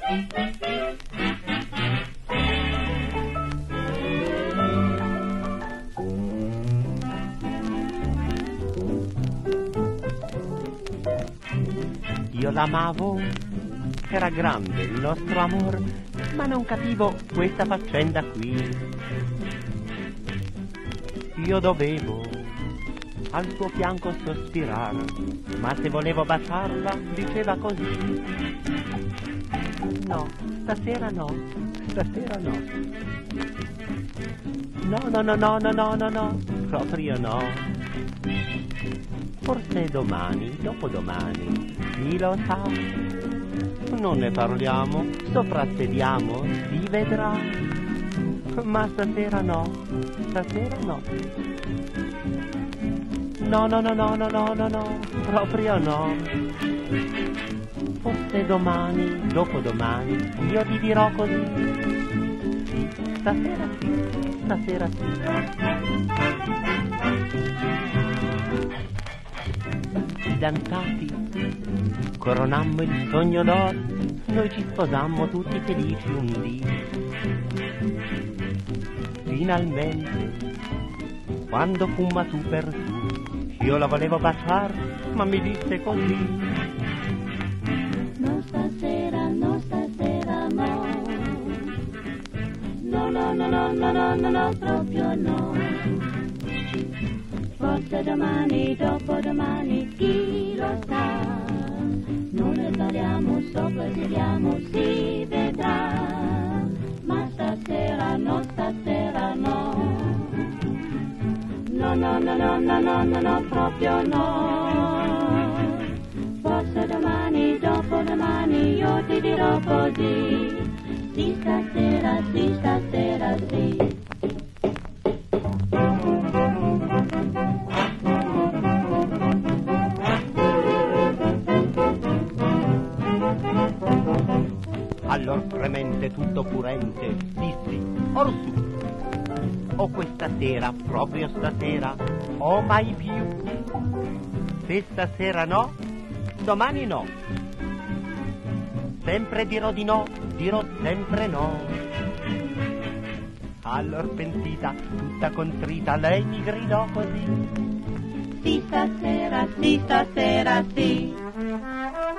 Io l'amavo, era grande il nostro amor, ma non capivo questa faccenda qui. Io dovevo al suo fianco sospirar, ma se volevo baciarla diceva così: no, stasera no, stasera no. No, no, no, no, no, no, no, no, proprio no. Forse domani, dopodomani, chi lo sa? Non ne parliamo, soprassediamo, si vedrà. Ma stasera no, stasera no. No, no, no, no, no, no, no, no, proprio no. Forse domani, dopodomani, io ti dirò così. Sì, stasera sì, stasera sì. Fidanzati, coronammo il sogno d'oro, noi ci sposammo tutti felici un dì. Finalmente, quando fumma su per su, io la volevo baciar, ma mi disse così: no stasera, no stasera, no. No, no, no, no, no, no, no, no, proprio no. Forse domani, dopodomani, chi lo sa? Non ne parliamo, soprassediamo, si vedrà. Ma stasera no, stasera no. No, no, no, no, no, no, no, no, proprio no. Forse domani, dopodomani, io ti dirò così. Sì, stasera, sì, stasera, sì. Allor fremente, tutto furente, dissi: orsù, o questa sera, proprio stasera, o mai più. Se stasera no, domani no. Sempre dirò di no, dirò sempre no. Allor pentita, tutta contrita, lei mi gridò così: sì, stasera, sì, stasera, sì.